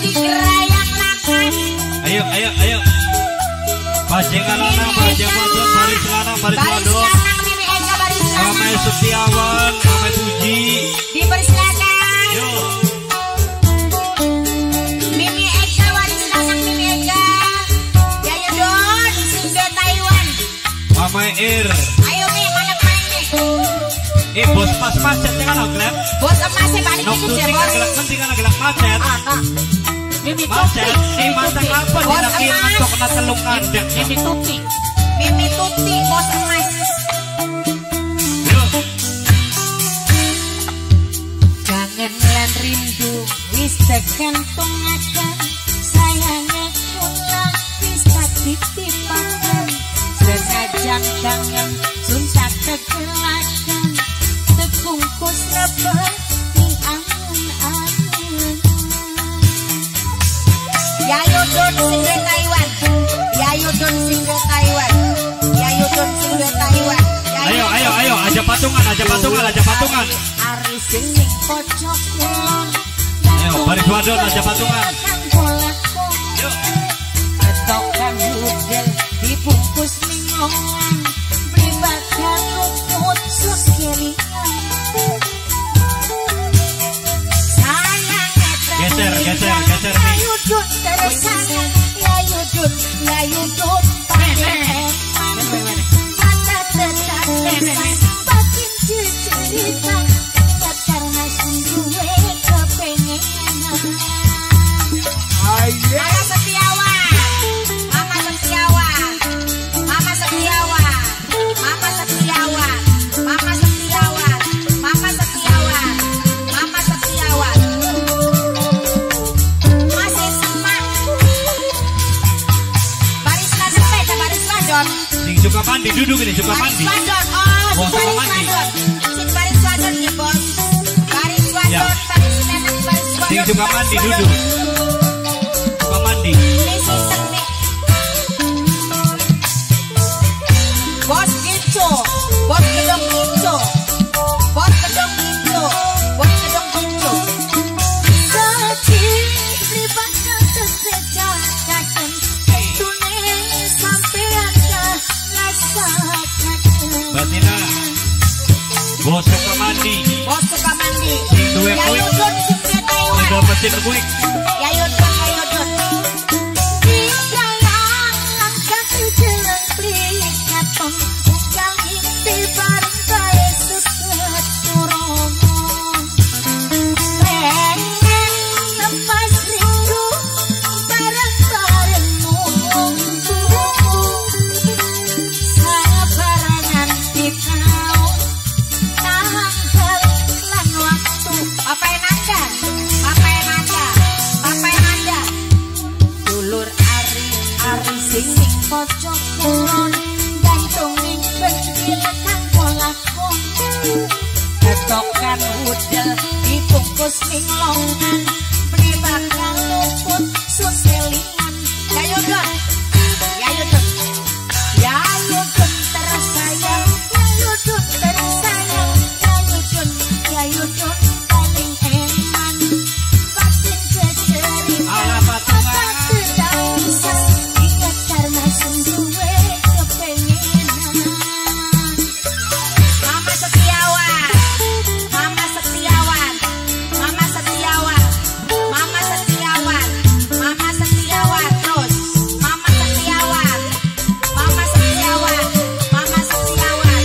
Ayo, ayo, ayo. Bajengan lanang, bajeng wadon, baris lanang, baris wadon. Ramai Setiawan, ramai Puji. Dipersilakan. Yo. Mimi Eka, baris lanang Mimi Eka. Yayu Don, Sinde Taiwan. Ramai Ir. Ayo Mi, anak main Mi. Bos pas macet kan Gleb. Bos emasnya balik Nok dikit ya tuti bos. kan gelak penting kan gelak macet. Mimi Macet, Tuti. masak apa Bos dinakin emas. untuk kena telung kandek. Mimi Tuti. Mimi Tuti, bos emas. Yo. Kangen lan rindu wis tegantungaken sayangnya kula bisa titipaken senajan kangen suntak tegelaken tekungkus rebet ing angen-angen. Yayu Don Sinde Taiwan. Yayu Don Sinde Taiwan. Yayu Don Sinde Taiwan. Ayo, ayo, ayo, aja patungan, aja patungan, aja patungan. Ari sing pojok kulon. Ayo, baris wadon, aja patungan. Yo. Ketokan budel dibungkus lingongan. Beli bakal luput sus kelingan. Sayang Geser, geser, geser. Yayu Don tersayang. Yayu Don, Yayu Don. Mata tetap batin cerita. Karena sungguh kepengenan. Mama Setiawan, Mama Setiawan, Mama Setiawan, Mama Setiawan, Mama Setiawan, Mama Setiawan, Mama Setiawan. Masih semak. Baris ladon beda baris ladon. Sing suka mandi, duduk ini, suka mandi. Baris ladon, oh, Bos, baris suka mandi. ladon. Sing baris ladon ya bos. Baris ladon, Ya. baris ladon, baris ladon. Sing suka mandi, baris ladon. duduk. Suka mandi. Misi Seni. Bos Kinco, bos gedong Kinco, bos gedong Kinco, bos gedong Kinco. Kecil libatkan kesejahteraan, tentunya sampai ada rasakan. Batina. Bos suka mandi. Bos suka mandi. Sing duwe Yayu kuik. Don Sinde Taiwan. Udah mesin kuik. Yayu Don, Yayu Don. Tinggalan langkah jalan pelikaton, unggal inti bareng bae seketurongan. Pengen lepas rindu bareng-barengmu. Sabarangan di tahun tanggal lan waktu. Apa yang ada? Apa yang ada? Apa yang ada? Dulur ari sing pojok kulon, gantung ning pentil kanggo lakon. Ketokan udel dibungkus ning longan, beli bakal luput suselingan. Yayu Don, Yayu Don, Yayu Don tersayang, Yayu Don tersayang, Yayu Don, Yayu Don paling eman. Batin kecerin, Ala patungan. apa tidak bisa ingat karena sungguh kepengenan. Mama Setiawan, Mama Setiawan, Mama Setiawan, Mama Setiawan, Mama Setiawan terus, Mama Setiawan, Mama Setiawan, Mama Setiawan.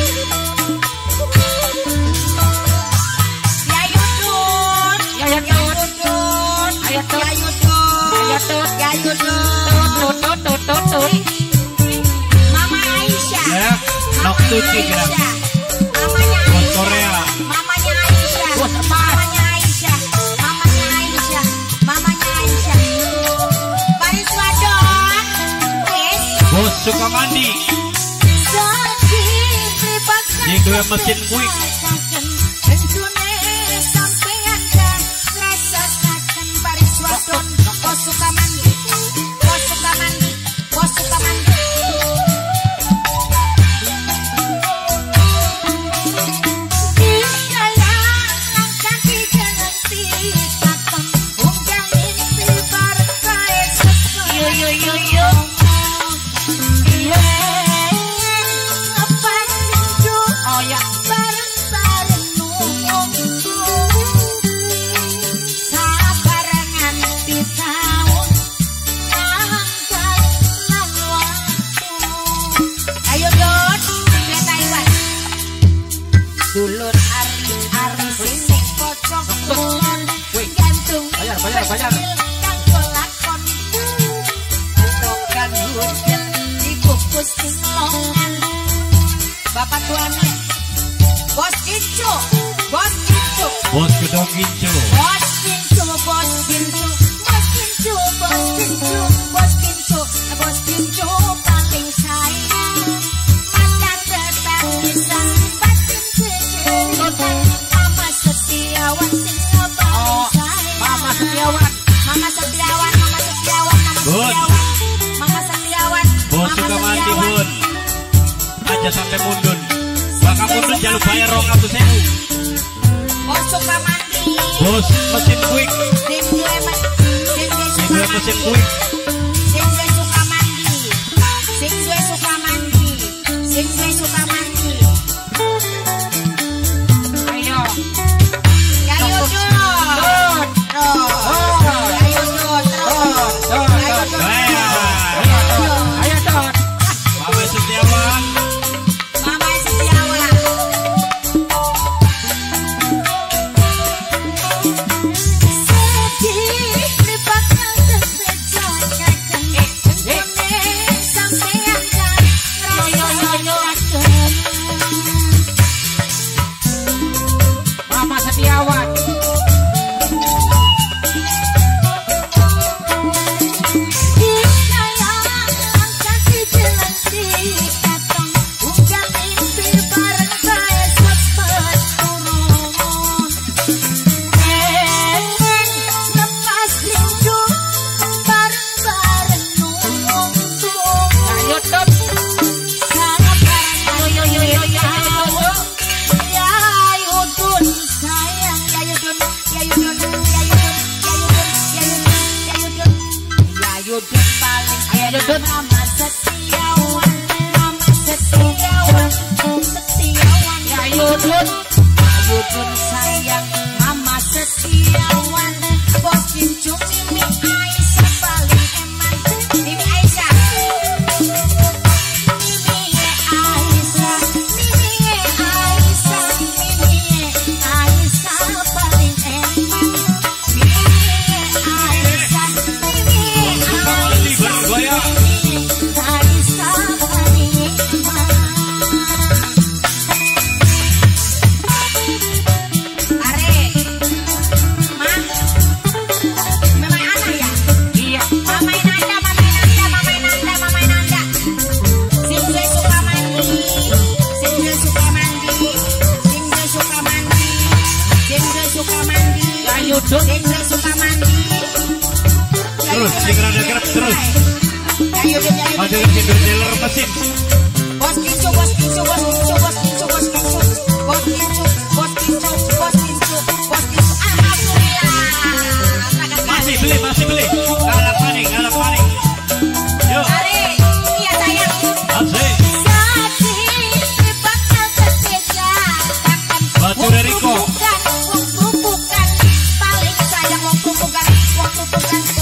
Yayu Don, Yayu Don, Yayu Don, Yayu Don. Mama Aisyah. Ya, nok tuti gerak. Mamanya Bos Aisyah. Korea. Mamanya Aisyah. Mamanya Aisyah. Mamanya Aisyah. Mamanya Aisyah. Baris wadon. Wes. Bos suka mandi. Sedih libatkan Sing duwe mesin kuik. Tentunya sampai anda rasakan baris wadon. Bos suka mandi. Bos suka mandi. Bos suka mandi. Tinggalan langkah di jalan titapan, unggal mimpi bareng. Dulur ari sing pocong gantung bayar kang kelakon tokan hudel dikukus sing longan bapak tuane bos Kincu bos gedong Kincu bos Kincu bos Kincu bos Kincu bos Kincu bos Kincu bos Kincu paling sayang mantan tetap bisa Mama Setiawan sing abang sayang Mama Setiawan Bos suka mandi bun aja sampai mundun bakal mundun jangan bayar 200.000 bos suka mandi bos mesin quick sing duwe mesin quick sing duwe suka mandi sing duwe suka mandi sing duwe suka mandi ayo Mama Setiawan Mama Setiawan Ayudun sayang Mama Setiawan bos Kincu Mimi Aisyah paling eman Mimi Aisyah paling eman terus gerak terus ada dealer mesin bos Kincu alhamdulillah masih beli galak maning yuk iya sayang asik Batu Riko bukan paling sayang waktu bukan